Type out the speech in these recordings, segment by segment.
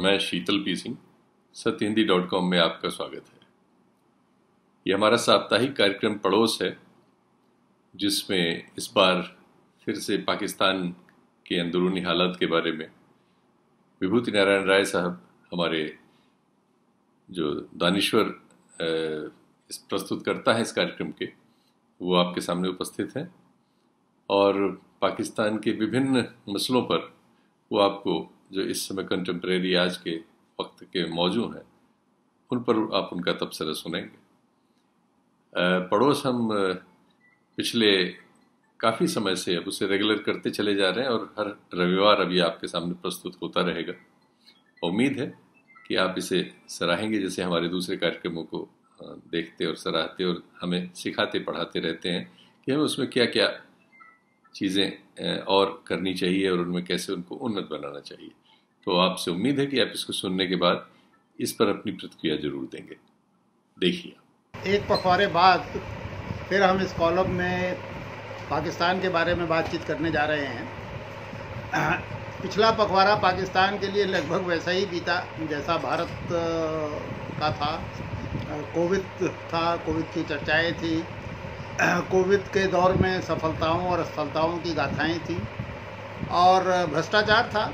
मैं शीतल पी सिंह, सत्यहिंदी.com में आपका स्वागत है। ये हमारा साप्ताहिक कार्यक्रम पड़ोस है, जिसमें इस बार फिर से पाकिस्तान के अंदरूनी हालात के बारे में विभूति नारायण राय साहब, हमारे जो दानिश्वर इस प्रस्तुतकर्ता हैं इस कार्यक्रम के, वो आपके सामने उपस्थित हैं और पाकिस्तान के विभिन्न मसलों पर वो आपको जो इस समय कंटेम्प्रेरी आज के वक्त के मौजू हैं उन पर आप उनका तबसरा सुनेंगे। पड़ोस हम पिछले काफ़ी समय से अब उसे रेगुलर करते चले जा रहे हैं और हर रविवार अभी आपके सामने प्रस्तुत होता रहेगा। उम्मीद है कि आप इसे सराहेंगे, जैसे हमारे दूसरे कार्यक्रमों को देखते और सराहते और हमें सिखाते पढ़ाते रहते हैं कि हमें उसमें क्या क्या चीज़ें और करनी चाहिए और उनमें कैसे उनको उन्नत बनाना चाहिए। तो आपसे उम्मीद है कि आप इसको सुनने के बाद इस पर अपनी प्रतिक्रिया जरूर देंगे। देखिए, एक पखवाड़े बाद फिर हम इस कॉलम में पाकिस्तान के बारे में बातचीत करने जा रहे हैं। पिछला पखवाड़ा पाकिस्तान के लिए लगभग वैसा ही बीता जैसा भारत का था। कोविड था, कोविड की चर्चाएं थी, कोविड के दौर में सफलताओं और असफलताओं की गाथाएं थी और भ्रष्टाचार था,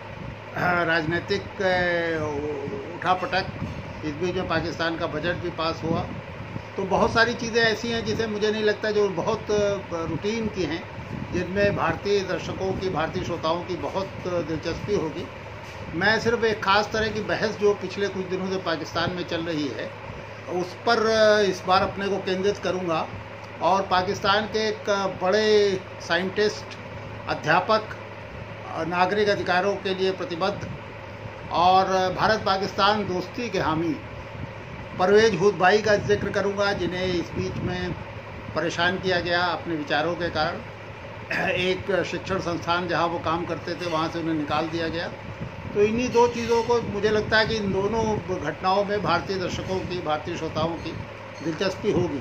राजनीतिक उठापटक। इस बीच में पाकिस्तान का बजट भी पास हुआ। तो बहुत सारी चीज़ें ऐसी हैं जिसे मुझे नहीं लगता जो बहुत रूटीन की हैं, जिनमें भारतीय दर्शकों की, भारतीय श्रोताओं की बहुत दिलचस्पी होगी। मैं सिर्फ एक ख़ास तरह की बहस जो पिछले कुछ दिनों से पाकिस्तान में चल रही है उस पर इस बार अपने को केंद्रित करूंगा और पाकिस्तान के एक बड़े साइंटिस्ट, अध्यापक, नागरिक अधिकारों के लिए प्रतिबद्ध और भारत पाकिस्तान दोस्ती के हामी परवेज हुद भाई का जिक्र करूंगा, जिन्हें इस बीच में परेशान किया गया अपने विचारों के कारण। एक शिक्षण संस्थान जहां वो काम करते थे वहां से उन्हें निकाल दिया गया। तो इन्हीं दो चीज़ों को मुझे लगता है कि इन दोनों घटनाओं में भारतीय दर्शकों की, भारतीय श्रोताओं की दिलचस्पी होगी।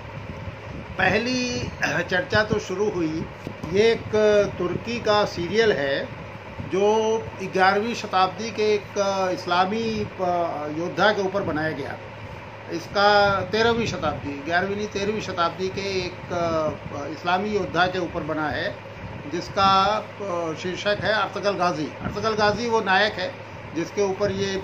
पहली चर्चा तो शुरू हुई, ये एक तुर्की का सीरियल है जो 11वीं शताब्दी के एक इस्लामी योद्धा के ऊपर बनाया गया। इसका 13वीं शताब्दी, 11वीं नहीं 13वीं शताब्दी के एक इस्लामी योद्धा के ऊपर बना है, जिसका शीर्षक है अर्तगल गाजी। अर्तगल गाजी वो नायक है जिसके ऊपर ये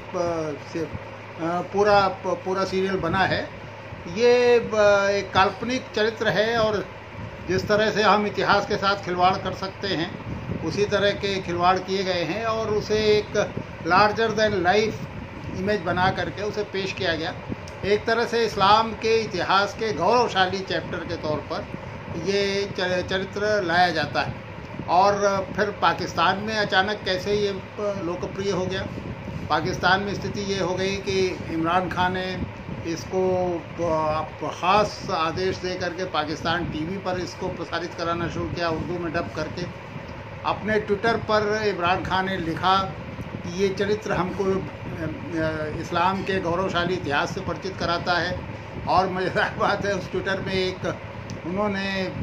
पूरा सीरियल बना है। ये एक काल्पनिक चरित्र है और जिस तरह से हम इतिहास के साथ खिलवाड़ कर सकते हैं उसी तरह के खिलवाड़ किए गए हैं और उसे एक लार्जर देन लाइफ इमेज बना करके उसे पेश किया गया। एक तरह से इस्लाम के इतिहास के गौरवशाली चैप्टर के तौर पर ये चरित्र लाया जाता है। और फिर पाकिस्तान में अचानक कैसे ये लोकप्रिय हो गया। पाकिस्तान में स्थिति ये हो गई कि इमरान खान ने इसको ख़ास आदेश दे करके पाकिस्तान टीवी पर इसको प्रसारित कराना शुरू किया, उर्दू में डब करके। अपने ट्विटर पर इमरान खान ने लिखा कि ये चरित्र हमको इस्लाम के गौरवशाली इतिहास से परिचित कराता है। और मज़ेदार बात है, उस ट्विटर में उन्होंने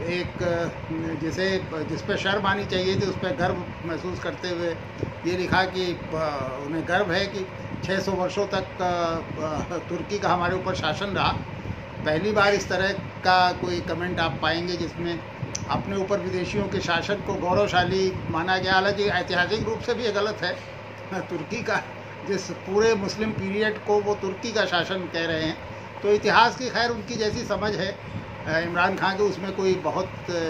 जिस पे शर्म आनी चाहिए थी उस पर गर्व महसूस करते हुए ये लिखा कि उन्हें गर्व है कि 600 वर्षों तक तुर्की का हमारे ऊपर शासन रहा। पहली बार इस तरह का कोई कमेंट आप पाएंगे जिसमें अपने ऊपर विदेशियों के शासन को गौरवशाली माना गया। हालांकि ऐतिहासिक रूप से भी ये गलत है। तुर्की का जिस पूरे मुस्लिम पीरियड को वो तुर्की का शासन कह रहे हैं, तो इतिहास की खैर उनकी जैसी समझ है इमरान खान के, उसमें कोई बहुत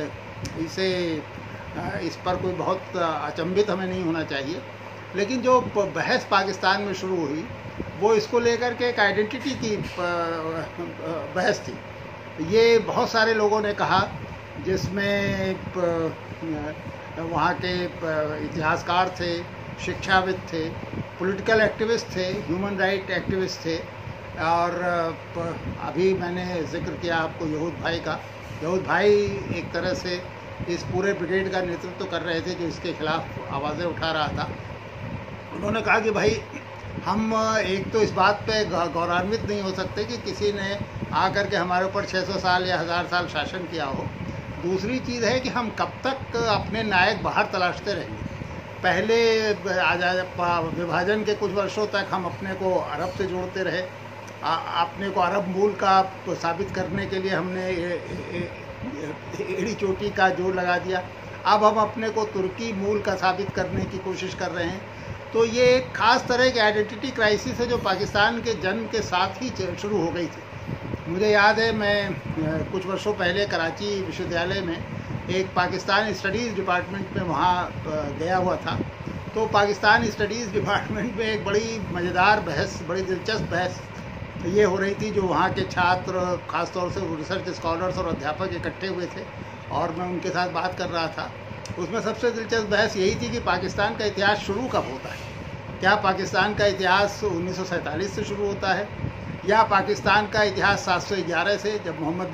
इस पर कोई बहुत अचंभित हमें नहीं होना चाहिए। लेकिन जो बहस पाकिस्तान में शुरू हुई वो इसको लेकर के एक आइडेंटिटी की बहस थी। ये बहुत सारे लोगों ने कहा, जिसमें वहाँ के इतिहासकार थे, शिक्षाविद थे, पॉलिटिकल एक्टिविस्ट थे, ह्यूमन राइट एक्टिविस्ट थे। और अभी मैंने जिक्र किया आपको यहूद भाई का। यहूद भाई एक तरह से इस पूरे ब्रिगेड का नेतृत्व कर रहे थे जो इसके खिलाफ आवाज़ें उठा रहा था। उन्होंने कहा कि भाई हम एक तो इस बात पे गौरवान्वित नहीं हो सकते कि किसी ने आकर के हमारे ऊपर 600 साल या 1000 साल शासन किया हो। दूसरी चीज़ है कि हम कब तक अपने नायक बाहर तलाशते रहेंगे। पहले विभाजन के कुछ वर्षों तक हम अपने को अरब से जोड़ते रहे, अपने को अरब मूल का साबित करने के लिए हमने एड़ी चोटी का जोर लगा दिया। अब हम अपने को तुर्की मूल का साबित करने की कोशिश कर रहे हैं। तो ये एक ख़ास तरह की आइडेंटिटी क्राइसिस है जो पाकिस्तान के जन्म के साथ ही शुरू हो गई थी। मुझे याद है, मैं कुछ वर्षों पहले कराची विश्वविद्यालय में एक पाकिस्तान स्टडीज़ डिपार्टमेंट में वहाँ गया हुआ था। तो पाकिस्तान स्टडीज़ डिपार्टमेंट में एक बड़ी मज़ेदार बहस, बड़ी दिलचस्प बहस ये हो रही थी, जो वहाँ के छात्र, ख़ासतौर से रिसर्च स्कॉलर्स और अध्यापक इकट्ठे हुए थे और मैं उनके साथ बात कर रहा था। उसमें सबसे दिलचस्प बहस यही थी कि पाकिस्तान का इतिहास शुरू कब होता है। क्या पाकिस्तान का इतिहास 1947 से शुरू होता है, या पाकिस्तान का इतिहास 711 से, जब मोहम्मद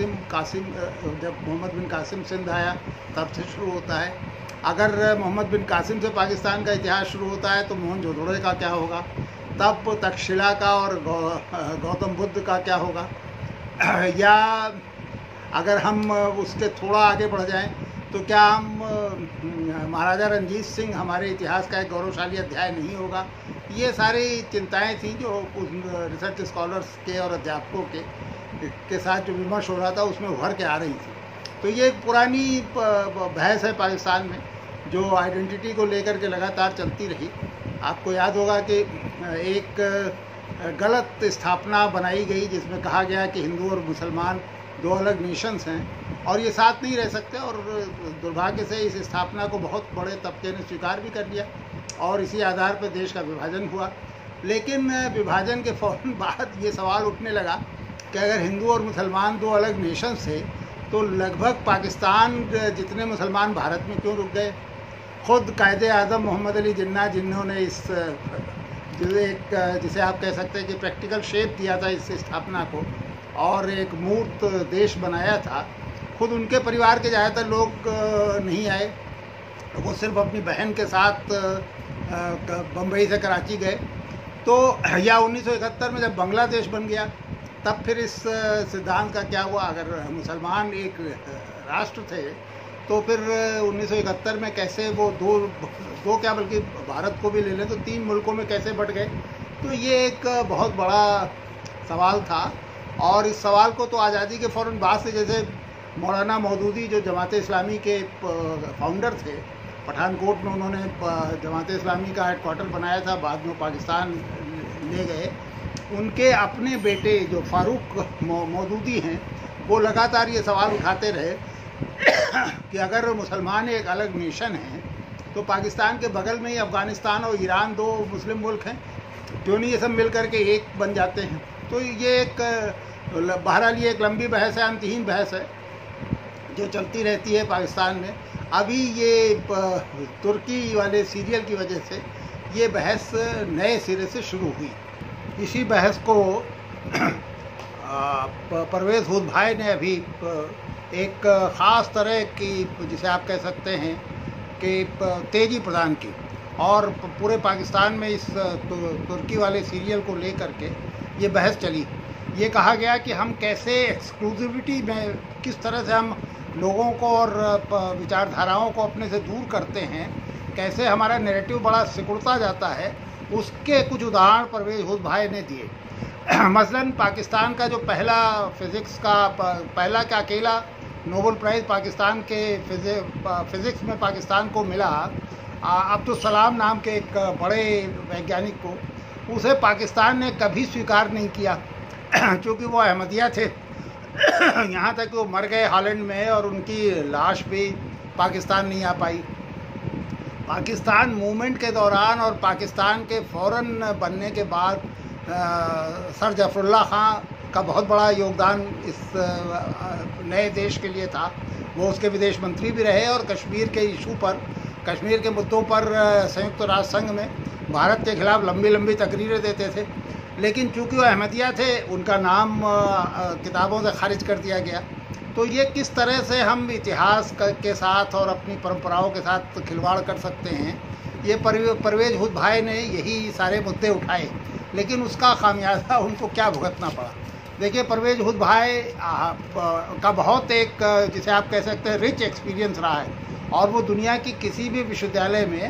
बिन कासिम सिंध आया तब से शुरू होता है। अगर मोहम्मद बिन कासिम से पाकिस्तान का इतिहास शुरू होता है तो मोहनजोदड़ो का क्या होगा, तब तक्षशिला का और गौतम बुद्ध का क्या होगा। या अगर हम उसके थोड़ा आगे बढ़ जाएं तो क्या हम महाराजा रंजीत सिंह हमारे इतिहास का एक गौरवशाली अध्याय नहीं होगा। ये सारी चिंताएं थी जो रिसर्च स्कॉलर्स के और अध्यापकों के साथ जो विमर्श हो रहा था उसमें उभर के आ रही थी। तो ये एक पुरानी बहस है पाकिस्तान में जो आइडेंटिटी को लेकर के लगातार चलती रही। आपको याद होगा कि एक गलत स्थापना बनाई गई जिसमें कहा गया कि हिंदू और मुसलमान दो अलग नेशंस हैं और ये साथ नहीं रह सकते, और दुर्भाग्य से इस स्थापना को बहुत बड़े तबके ने स्वीकार भी कर लिया और इसी आधार पर देश का विभाजन हुआ। लेकिन विभाजन के फ़ौरन बाद ये सवाल उठने लगा कि अगर हिंदू और मुसलमान दो अलग नेशंस थे तो लगभग पाकिस्तान जितने मुसलमान भारत में क्यों रुक गए। ख़ुद कायदे आज़म मोहम्मद अली जिन्ना, जिन्होंने इस जिसे आप कह सकते हैं कि प्रैक्टिकल शेप दिया था इस स्थापना को और एक मूर्त देश बनाया था, खुद उनके परिवार के ज़्यादातर लोग नहीं आए। वो सिर्फ अपनी बहन के साथ बम्बई से कराची गए। तो या 1971 में जब बांग्लादेश बन गया तब फिर इस सिद्धांत का क्या हुआ। अगर मुसलमान एक राष्ट्र थे तो फिर 1971 में कैसे वो दो क्या बल्कि भारत को भी ले लें तो 3 मुल्कों में कैसे बट गए। तो ये एक बहुत बड़ा सवाल था और इस सवाल को तो आज़ादी के फ़ौरन बाद से, जैसे मौलाना मौदूदी जो जमात इस्लामी के फाउंडर थे, पठानकोट में उन्होंने जमात इस्लामी का हेडक्वार्टर बनाया था, बाद में पाकिस्तान ले गए। उनके अपने बेटे जो फ़ारूक मौदूदी हैं वो लगातार ये सवाल उठाते रहे कि अगर मुसलमान एक अलग नेशन है तो पाकिस्तान के बगल में ही अफ़गानिस्तान और ईरान 2 मुस्लिम मुल्क हैं, क्यों नहीं ये सब मिल कर के एक बन जाते हैं। तो ये एक बहरहाल ये एक लंबी बहस है, अंतहीन बहस है जो चलती रहती है पाकिस्तान में। अभी ये तुर्की वाले सीरियल की वजह से ये बहस नए सिरे से शुरू हुई। इसी बहस को परवेज़ हुद भाई ने अभी एक ख़ास तरह की, जिसे आप कह सकते हैं कि तेज़ी प्रदान की और पूरे पाकिस्तान में इस तुर्की वाले सीरियल को लेकर के ये बहस चली। ये कहा गया कि हम कैसे एक्सक्लूसिविटी में किस तरह से हम लोगों को और विचारधाराओं को अपने से दूर करते हैं, कैसे हमारा नैरेटिव बड़ा सिकुड़ता जाता है, उसके कुछ उदाहरण परवेज़ हुद भाई ने दिए। मसलन पाकिस्तान का जो पहला फिज़िक्स का पहला का अकेला नोबेल प्राइज़ पाकिस्तान के फिज़िक्स में पाकिस्तान को मिला, अब्दुल सलाम नाम के एक बड़े वैज्ञानिक को, उसे पाकिस्तान ने कभी स्वीकार नहीं किया क्योंकि वो अहमदिया थे। यहाँ तक कि वो मर गए हॉलैंड में और उनकी लाश भी पाकिस्तान नहीं आ पाई। पाकिस्तान मूवमेंट के दौरान और पाकिस्तान के फ़ौरन बनने के बाद सर जफरुल्लाह खां का बहुत बड़ा योगदान इस नए देश के लिए था। वो उसके विदेश मंत्री भी रहे और कश्मीर के इशू पर, कश्मीर के मुद्दों पर संयुक्त राष्ट्र संघ में भारत के खिलाफ लंबी लंबी तकरीरें देते थे। लेकिन चूँकि वो अहमदिया थे, उनका नाम किताबों से खारिज कर दिया गया। तो ये किस तरह से हम इतिहास के साथ और अपनी परंपराओं के साथ खिलवाड़ कर सकते हैं, ये परवेज़ हुद भाई ने यही सारे मुद्दे उठाए, लेकिन उसका खामियाजा उनको क्या भुगतना पड़ा। देखिए, परवेज़ हुद भाई का बहुत एक, जिसे आप कह सकते हैं, रिच एक्सपीरियंस रहा है और वो दुनिया की किसी भी विश्वविद्यालय में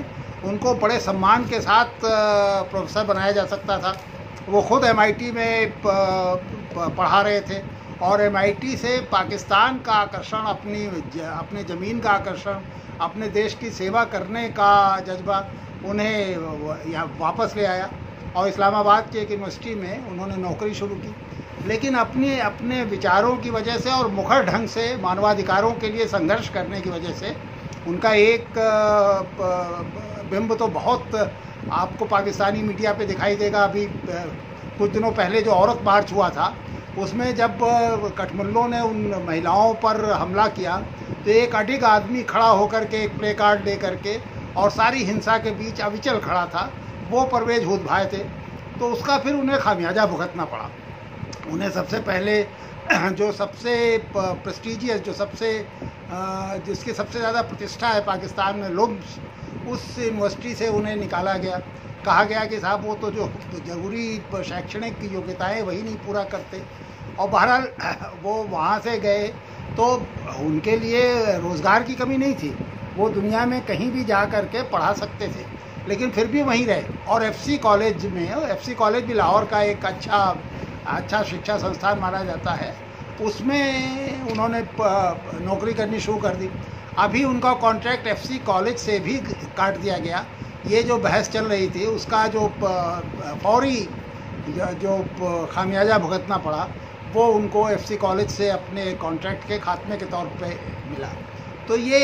उनको बड़े सम्मान के साथ प्रोफेसर बनाया जा सकता था। वो खुद MIT में पढ़ा रहे थे और MIT से पाकिस्तान का आकर्षण, अपने ज़मीन का आकर्षण, अपने देश की सेवा करने का जज्बा उन्हें यहाँ वापस ले आया और इस्लामाबाद की एक यूनिवर्सिटी में उन्होंने नौकरी शुरू की। लेकिन अपने विचारों की वजह से और मुखर ढंग से मानवाधिकारों के लिए संघर्ष करने की वजह से उनका एक बिंब तो बहुत आपको पाकिस्तानी मीडिया पे दिखाई देगा। अभी कुछ दिनों पहले जो औरत मार्च हुआ था, उसमें जब कठमुल्लों ने उन महिलाओं पर हमला किया तो एक अडिग आदमी खड़ा होकर के एक प्ले कार्ड ले करके और सारी हिंसा के बीच अविचल खड़ा था, वो परवेज हुद भाई थे। तो उसका फिर उन्हें खामियाजा भुगतना पड़ा। उन्हें सबसे पहले जो सबसे प्रेस्टीजियस, जो सबसे जिसकी सबसे ज़्यादा प्रतिष्ठा है पाकिस्तान में, लुम्स, उस यूनिवर्सिटी से उन्हें निकाला गया। कहा गया कि साहब वो तो जो ज़रूरी शैक्षणिक की योग्यताएँ वही नहीं पूरा करते। और बहरहाल वो वहाँ से गए तो उनके लिए रोज़गार की कमी नहीं थी, वो दुनिया में कहीं भी जा कर के पढ़ा सकते थे, लेकिन फिर भी वहीं रहे। और FC कॉलेज भी लाहौर का एक अच्छा शिक्षा संस्थान माना जाता है, उसमें उन्होंने नौकरी करनी शुरू कर दी। अभी उनका कॉन्ट्रैक्ट FC कॉलेज से भी काट दिया गया। ये जो बहस चल रही थी उसका जो फौरी जो खामियाजा भुगतना पड़ा वो उनको FC कॉलेज से अपने कॉन्ट्रैक्ट के खात्मे के तौर पे मिला। तो ये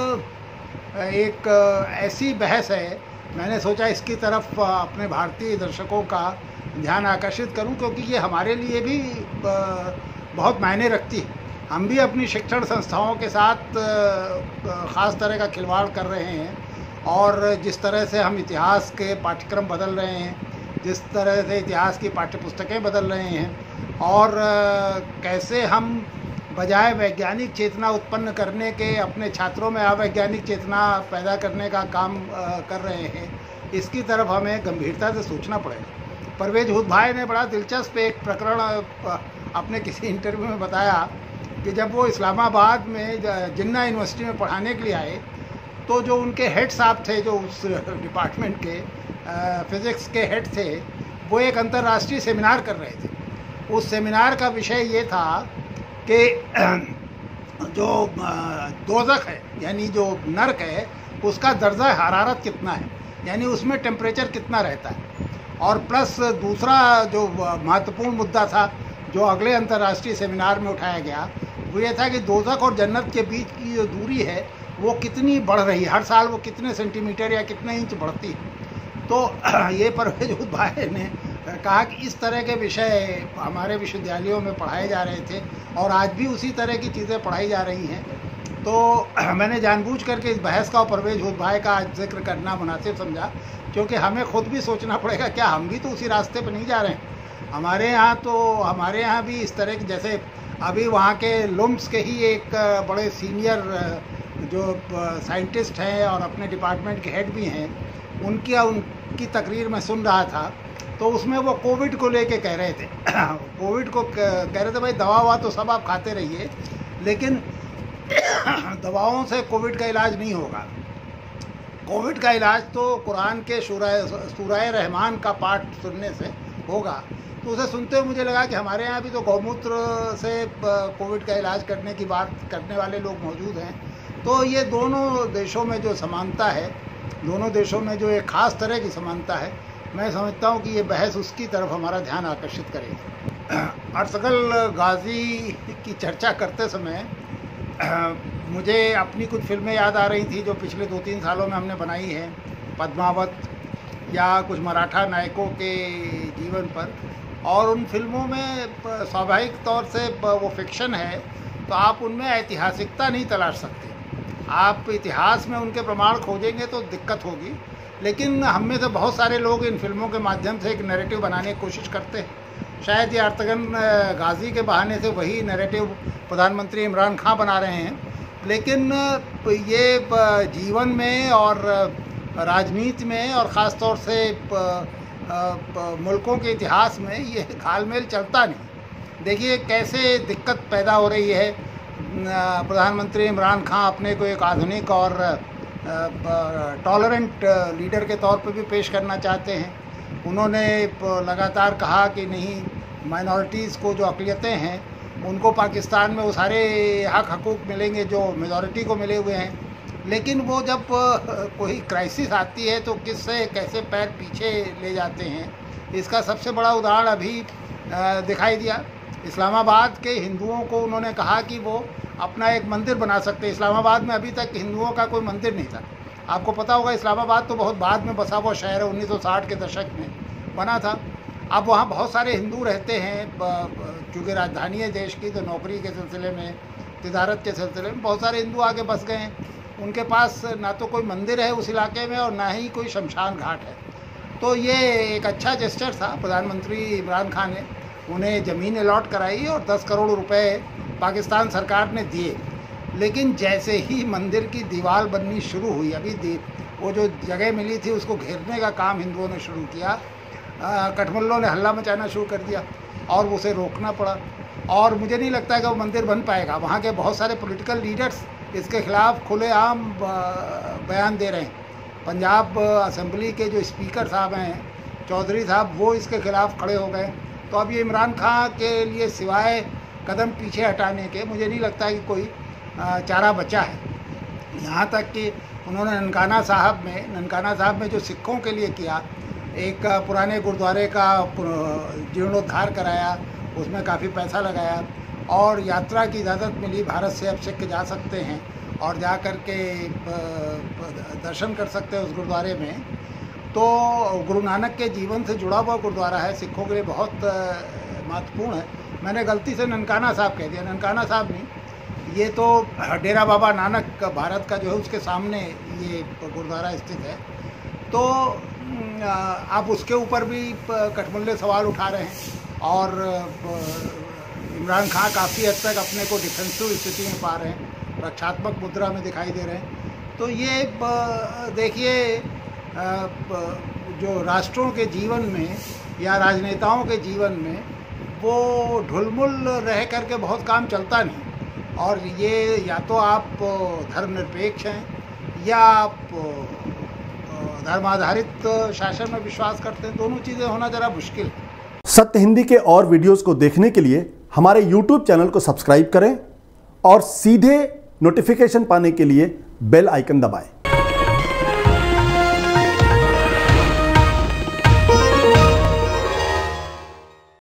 एक ऐसी बहस है, मैंने सोचा इसकी तरफ अपने भारतीय दर्शकों का ध्यान आकर्षित करूं, क्योंकि ये हमारे लिए भी बहुत मायने रखती है। हम भी अपनी शिक्षण संस्थाओं के साथ ख़ास तरह का खिलवाड़ कर रहे हैं और जिस तरह से हम इतिहास के पाठ्यक्रम बदल रहे हैं, जिस तरह से इतिहास की पाठ्यपुस्तकें बदल रहे हैं और कैसे हम बजाय वैज्ञानिक चेतना उत्पन्न करने के अपने छात्रों में अवैज्ञानिक चेतना पैदा करने का काम कर रहे हैं, इसकी तरफ हमें गंभीरता से सोचना पड़ेगा। परवेज हुद भाई ने बड़ा दिलचस्प एक प्रकरण अपने किसी इंटरव्यू में बताया कि जब वो इस्लामाबाद में जिन्ना यूनिवर्सिटी में पढ़ाने के लिए आए तो जो उनके हेड साहब थे, जो उस डिपार्टमेंट के फिज़िक्स के हेड थे, वो एक अंतर्राष्ट्रीय सेमिनार कर रहे थे। उस सेमिनार का विषय ये था कि जो दोज़ख है यानी जो नर्क है उसका दर्जा हरारत कितना है, यानी उसमें टेम्परेचर कितना रहता है। और प्लस दूसरा जो महत्वपूर्ण मुद्दा था जो अगले अंतर्राष्ट्रीय सेमिनार में उठाया गया वो ये था कि दोज़ख और जन्नत के बीच की जो दूरी है वो कितनी बढ़ रही है, हर साल वो कितने सेंटीमीटर या कितने इंच बढ़ती है। तो ये परवेज हुद भाई ने कहा कि इस तरह के विषय हमारे विश्वविद्यालयों में पढ़ाए जा रहे थे और आज भी उसी तरह की चीज़ें पढ़ाई जा रही हैं। तो मैंने जानबूझ करके इस बहस का और परवेज हुद भाई का आज जिक्र करना मुनासिब समझा, क्योंकि हमें खुद भी सोचना पड़ेगा क्या हम भी तो उसी रास्ते पर नहीं जा रहे हैं। हमारे यहाँ भी इस तरह की, जैसे अभी वहाँ के लुम्स के ही एक बड़े सीनियर जो साइंटिस्ट हैं और अपने डिपार्टमेंट के हेड भी हैं, उनकी तकरीर में सुन रहा था तो उसमें वो कोविड को लेके कह रहे थे कोविड को कह रहे थे भाई दवा तो सब आप खाते रहिए, लेकिन दवाओं से कोविड का इलाज नहीं होगा। कोविड का इलाज तो कुरान के सूरह रहमान का पाठ सुनने से होगा। तो उसे सुनते हुए मुझे लगा कि हमारे यहाँ भी तो गौमूत्र से कोविड का इलाज करने की बात करने वाले लोग मौजूद हैं। तो ये दोनों देशों में जो समानता है, दोनों देशों में जो एक ख़ास तरह की समानता है, मैं समझता हूँ कि ये बहस उसकी तरफ हमारा ध्यान आकर्षित करेगी। अर्तुगरुल गाजी की चर्चा करते समय मुझे अपनी कुछ फिल्में याद आ रही थी जो पिछले 2-3 सालों में हमने बनाई हैं, पद्मावत या कुछ मराठा नायकों के जीवन पर। और उन फिल्मों में स्वाभाविक तौर से वो फिक्शन है तो आप उनमें ऐतिहासिकता नहीं तलाश सकते। आप इतिहास में उनके प्रमाण खोजेंगे तो दिक्कत होगी, लेकिन हम में से बहुत सारे लोग इन फिल्मों के माध्यम से एक नैरेटिव बनाने की कोशिश करते हैं। शायद ये अर्तुगरुल गाजी के बहाने से वही नैरेटिव प्रधानमंत्री इमरान खान बना रहे हैं, लेकिन ये जीवन में और राजनीति में और ख़ास तौर से मुल्कों के इतिहास में ये घालमेल चलता नहीं। देखिए कैसे दिक्कत पैदा हो रही है। प्रधानमंत्री इमरान खान अपने को एक आधुनिक और टॉलरेंट लीडर के तौर पे भी पेश करना चाहते हैं। उन्होंने लगातार कहा कि नहीं, माइनॉरिटीज़ को जो अक़लियतें हैं उनको पाकिस्तान में वो सारे हक हकूक़ मिलेंगे जो मेजॉरिटी को मिले हुए हैं। लेकिन वो जब कोई क्राइसिस आती है तो किससे कैसे पैर पीछे ले जाते हैं, इसका सबसे बड़ा उदाहरण अभी दिखाई दिया। इस्लामाबाद के हिंदुओं को उन्होंने कहा कि वो अपना एक मंदिर बना सकते हैं। इस्लामाबाद में अभी तक हिंदुओं का कोई मंदिर नहीं था। आपको पता होगा इस्लामाबाद तो बहुत बाद में बसा हुआ शहर है, 1960 के दशक में बना था। अब वहाँ बहुत सारे हिंदू रहते हैं, क्योंकि राजधानी है देश की, तो नौकरी के सिलसिले में, तिजारत के सिलसिले में बहुत सारे हिंदू आगे बस गए हैं। उनके पास ना तो कोई मंदिर है उस इलाके में और ना ही कोई शमशान घाट है। तो ये एक अच्छा जेस्चर था। प्रधानमंत्री इमरान खान ने उन्हें ज़मीन अलॉट कराई और 10 करोड़ रुपए पाकिस्तान सरकार ने दिए। लेकिन जैसे ही मंदिर की दीवार बननी शुरू हुई, अभी वो जो जगह मिली थी उसको घेरने का काम हिंदुओं ने शुरू किया, कठमुल्लों ने हल्ला मचाना शुरू कर दिया और उसे रोकना पड़ा। और मुझे नहीं लगता कि वो मंदिर बन पाएगा। वहाँ के बहुत सारे पॉलिटिकल लीडर्स इसके ख़िलाफ़ खुलेआम बयान दे रहे हैं। पंजाब असेंबली के जो स्पीकर साहब हैं, चौधरी साहब, वो इसके ख़िलाफ़ खड़े हो गए। तो अब ये इमरान खान के लिए सिवाय कदम पीछे हटाने के मुझे नहीं लगता कि कोई चारा बचा है। यहाँ तक कि उन्होंने ननकाना साहब में जो सिखों के लिए किया, एक पुराने गुरुद्वारे का जीर्णोद्धार कराया, उसमें काफ़ी पैसा लगाया और यात्रा की इजाज़त मिली। भारत से अब सिख जा सकते हैं और जा कर के दर्शन कर सकते हैं उस गुरुद्वारे में। तो गुरु नानक के जीवन से जुड़ा हुआ गुरुद्वारा है, सिखों के लिए बहुत महत्वपूर्ण है। मैंने गलती से ननकाना साहब कह दिया, ननकाना साहब नहीं, ये तो डेरा बाबा नानक भारत का जो है उसके सामने ये गुरुद्वारा स्थित है। तो आप उसके ऊपर भी कठमुल्ले सवाल उठा रहे हैं और इमरान खान काफ़ी हद तक अपने को डिफेंसिव स्थिति में पा रहे हैं, रक्षात्मक मुद्रा में दिखाई दे रहे हैं। तो ये देखिए, जो राष्ट्रों के जीवन में या राजनेताओं के जीवन में वो ढुलमुल रह करके बहुत काम चलता नहीं। और ये या तो आप धर्मनिरपेक्ष हैं या आप धर्माधारित शासन में विश्वास करते हैं। दोनों चीज़ें होना ज़रा मुश्किल है। सत्य हिंदी के और वीडियोस को देखने के लिए हमारे YouTube चैनल को सब्सक्राइब करें और सीधे नोटिफिकेशन पाने के लिए बेल आइकन दबाएं।